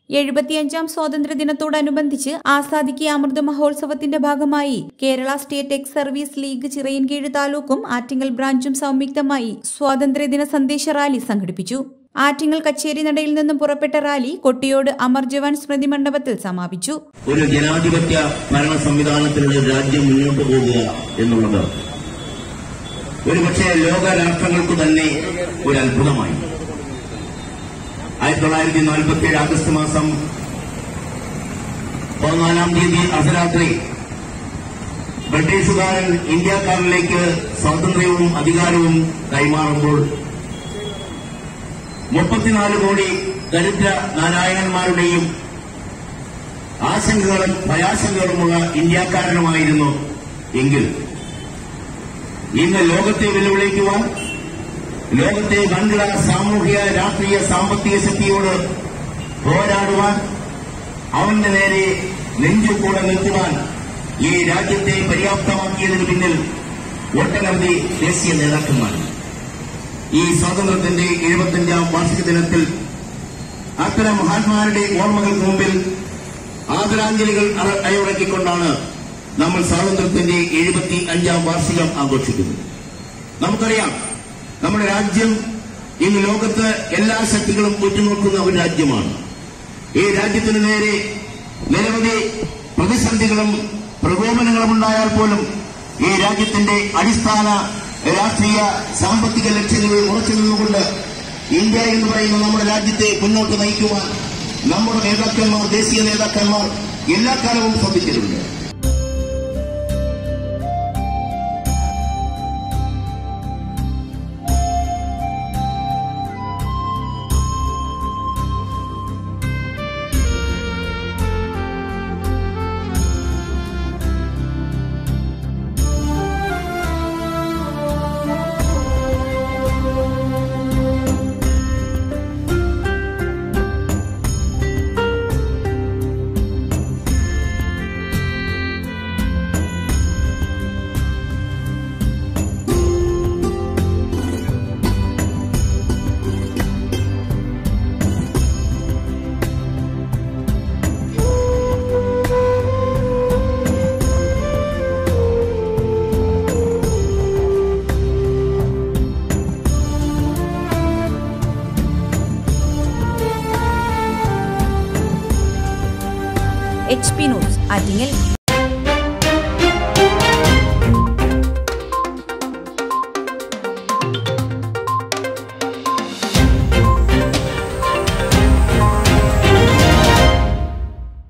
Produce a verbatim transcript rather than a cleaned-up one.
എഴുപത്തിയഞ്ചാം സ്വാതന്ത്ര്യദിനത്തോടനുബന്ധിച്ച് ആസാദി കി അമൃത് മഹോത്സവത്തിന്റെ ഭാഗമായി Kerala state ex service league Chirayinkeezhu താലൂക്കും ആറ്റിങ്ങൽ ബ്രാഞ്ചും സംയുക്തമായി സ്വാതന്ത്ര്യദിന സന്ദേശ റാലി സംഘടിപ്പിച്ചു. ആറ്റിങ്ങൽ കച്ചേരി നടയിൽ നിന്നും പുറപ്പെട്ട റാലി കൊട്ടിയോട് അമർ ജവാൻ സ്മൃതി മണ്ഡപത്തിൽ സമാപിച്ചു. ഒരു ജനാധിപത്യ ഭരണ സംവിധാനത്തിലുള്ള രാജ്യം മുന്നോട്ട് പോകുക എന്നുള്ളത് ഒരുപക്ഷെ ലോക രാഷ്ട്രങ്ങൾക്ക് തന്നെ ഒരു അത്ഭുതമായി. ആയിരത്തി തൊള്ളായിരത്തി നാൽപ്പത്തി ഏഴ് ആഗസ്റ്റ് മാസം പതിനാലാം തീയതി അർദ്ധരാത്രി ബ്രിട്ടീഷുകാരൻ ഇന്ത്യക്കാരിലേക്ക് സ്വാതന്ത്ര്യവും അധികാരവും കൈമാറുമ്പോൾ മുപ്പത്തിനാല് കോടി ദരിദ്ര നാരായണന്മാരുടെയും ആശങ്കകളും ഭയാശങ്കകളുമുള്ള ഇന്ത്യക്കാരനുമായിരുന്നു എങ്കിൽ ഇന്ന് ലോകത്തെ വെല്ലുവിളിക്കുവാൻ ലോകത്തെ വൻകിട സാമൂഹിക രാഷ്ട്രീയ സാമ്പത്തിക ശക്തിയോട് പോരാടുവാൻ അവന്റെ നേരെ നെഞ്ചുകൂടെ നിൽക്കുവാൻ ഈ രാജ്യത്തെ പര്യാപ്തമാക്കിയതിന് പിന്നിൽ ഒട്ടനവധി ദേശീയ നേതാക്കന്മാർ. ഈ സ്വാതന്ത്ര്യത്തിന്റെ എഴുപത്തിയഞ്ചാം വാർഷിക ദിനത്തിൽ അത്തരം മഹാന്മാരുടെ ഓർമ്മകൾക്ക് മുമ്പിൽ ആദരാഞ്ജലികൾ അയവിറക്കിക്കൊണ്ടാണ് നമ്മൾ സ്വാതന്ത്ര്യത്തിന്റെ എഴുപത്തി അഞ്ചാം വാർഷികം ആഘോഷിക്കുന്നത്. നമുക്കറിയാം, നമ്മുടെ രാജ്യം ഇന്ന് ലോകത്ത് എല്ലാ ശക്തികളും ഉറ്റുനോക്കുന്ന ഒരു രാജ്യമാണ്. ഈ രാജ്യത്തിന് നേരെ നിരവധി പ്രതിസന്ധികളും പ്രകോപനങ്ങളും ഉണ്ടായാൽ പോലും ഈ രാജ്യത്തിന്റെ അടിസ്ഥാന രാഷ്ട്രീയ സാമ്പത്തിക ലക്ഷ്യങ്ങളിൽ ഉറച്ചു നിന്നുകൊണ്ട് ഇന്ത്യ എന്ന് പറയുന്ന നമ്മുടെ രാജ്യത്തെ മുന്നോട്ട് നയിക്കുവാൻ നമ്മുടെ നേതാക്കന്മാർ, ദേശീയ നേതാക്കന്മാർ എല്ലാ കാലവും ശ്രദ്ധിച്ചിട്ടുണ്ട്. H P news Attingal.